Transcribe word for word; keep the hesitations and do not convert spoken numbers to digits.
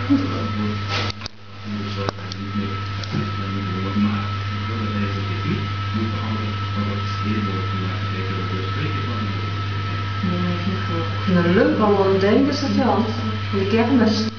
Ik vind het leuk, al een denken is dat wel. Voor de kermis.